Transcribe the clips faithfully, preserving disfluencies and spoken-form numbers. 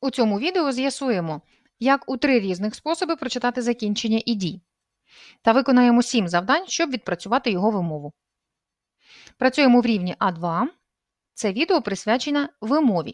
У цьому відео з'ясуємо, як у три різних способи прочитати закінчення і дій. Та виконаємо сім завдань, щоб відпрацювати його вимову. Працюємо в рівні А два. Це відео присвячене вимові.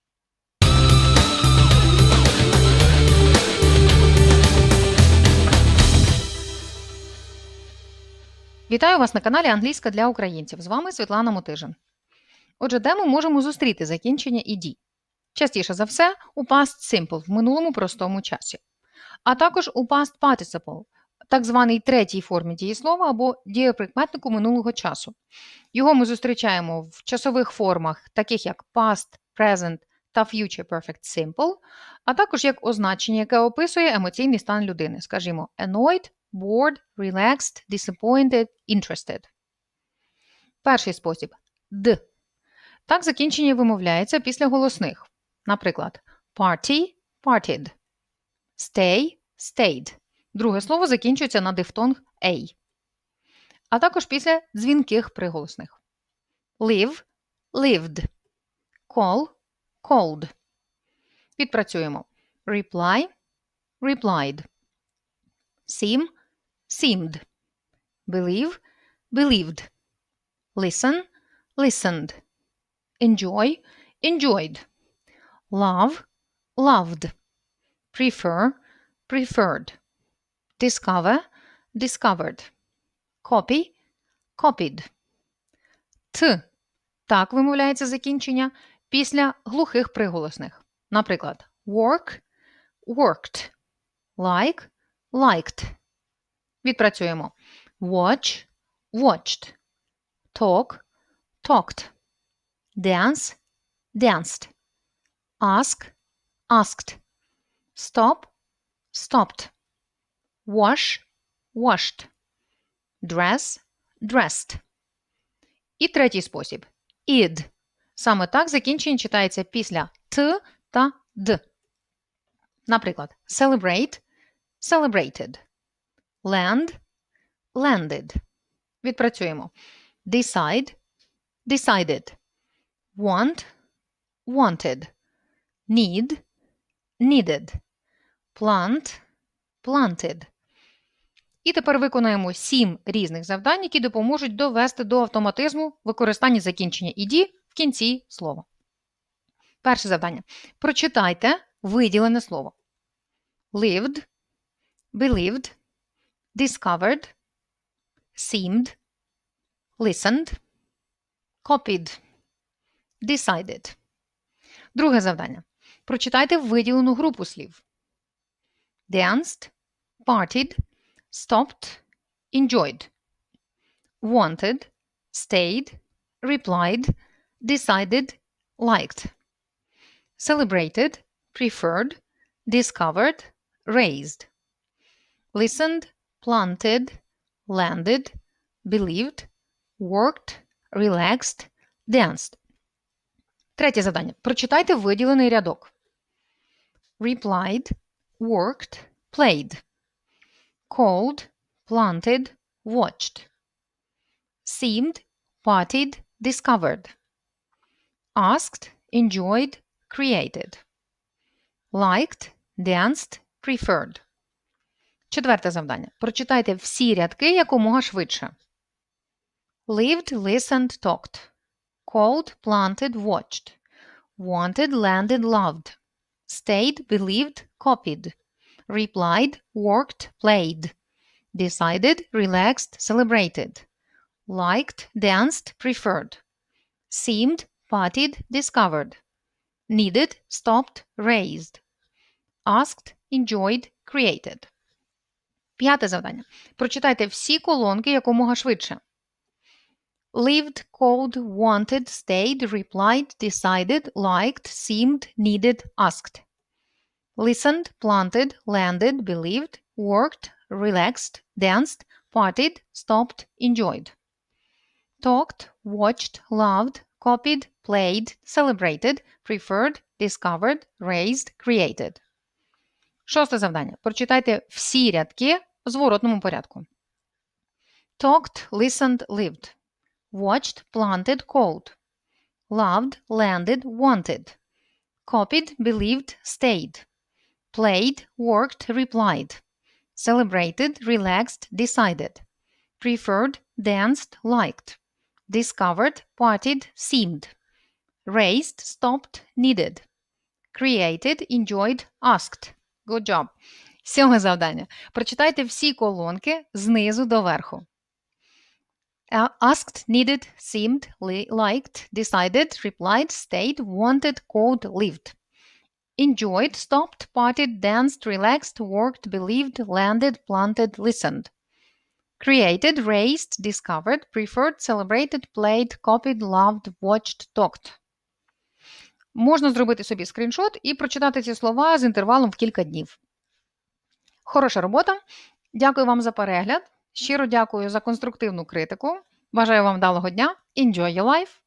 Вітаю вас на каналі Англійська для українців. З вами Світлана Мотижин. Отже, де ми можемо зустріти закінчення і дій? Частіше за все у past simple, в минулому простому часі. А також у past participle, так званий третій формі дієслова або дієприкметнику минулого часу. Його ми зустрічаємо в часових формах, таких як past, present та future perfect simple, а також як означення, яке описує емоційний стан людини. Скажімо, annoyed, bored, relaxed, disappointed, interested. Перший спосіб – д. Так закінчення вимовляється після голосних. Наприклад, party – partied, stay – stayed. Друге слово закінчується на дифтонг «a». А також після дзвінких приголосних. Live – lived, call – called. Відпрацюємо. Reply – replied, seem – seemed, believe – believed, listen – listened, enjoy – enjoyed, love – loved, prefer – preferred, discover – discovered, copy – copied. Т. Так вимовляється закінчення після глухих приголосних. Наприклад, work – worked, like – liked. Відпрацюємо. Watch – watched, talk – talked, dance – danced, ask – asked, stop – stopped, wash – washed, dress – dressed. І третій спосіб – id. Саме так закінчення читається після т та д. Наприклад, celebrate – celebrated, land – landed. Відпрацюємо. Decide – decided, want – wanted, need – needed, plant – planted. І тепер виконаємо сім різних завдань, які допоможуть довести до автоматизму використання закінчення «іді» в кінці слова. Перше завдання. Прочитайте виділене слово. Lived, believed, discovered, seemed, listened, copied, decided. Друге завдання. Прочитайте виділену групу слів. Danced, partied, stopped, enjoyed, wanted, stayed, replied, decided, liked, celebrated, preferred, discovered, raised, listened, planted, landed, believed, worked, relaxed, danced. Третє завдання. Прочитайте виділений рядок. Replied, worked, played, called, planted, watched, seemed, partied, discovered, asked, enjoyed, created, liked, danced, preferred. Четверте завдання. Прочитайте всі рядки якомога швидше. Lived, listened, talked, called, planted, watched, wanted, landed, loved, stayed, believed, copied, replied, worked, played, decided, relaxed, celebrated, liked, danced, preferred, seemed, partied, discovered, needed, stopped, raised, asked, enjoyed, created. П'яте завдання. Прочитайте всі колонки якомога швидше. Lived, called, wanted, stayed, replied, decided, liked, seemed, needed, asked. Listened, planted, landed, believed, worked, relaxed, danced, partied, stopped, enjoyed. Talked, watched, loved, copied, played, celebrated, preferred, discovered, raised, created. Шосте завдання. Прочитайте всі рядки в зворотному порядку. Talked, listened, lived. Watched, planted, called. Loved, landed, wanted. copied, believed, stayed, played, worked, replied, celebrated, relaxed, decided, preferred, danced, liked, discovered, partied, seemed, raised, stopped, needed, created, enjoyed, asked. Good job. Сьоме завдання. Прочитайте всі колонки знизу до верху. Asked, needed, seemed, liked, decided, replied, stayed, wanted, called, lived. Enjoyed, stopped, partied, danced, relaxed, worked, believed, landed, planted, listened. Created, raised, discovered, preferred, celebrated, played, copied, loved, watched, talked. Можна зробити собі скріншот і прочитати ці слова з інтервалом в кілька днів. Хороша робота. Дякую вам за перегляд. Щиро дякую за конструктивну критику. Бажаю вам вдалого дня. Enjoy your life!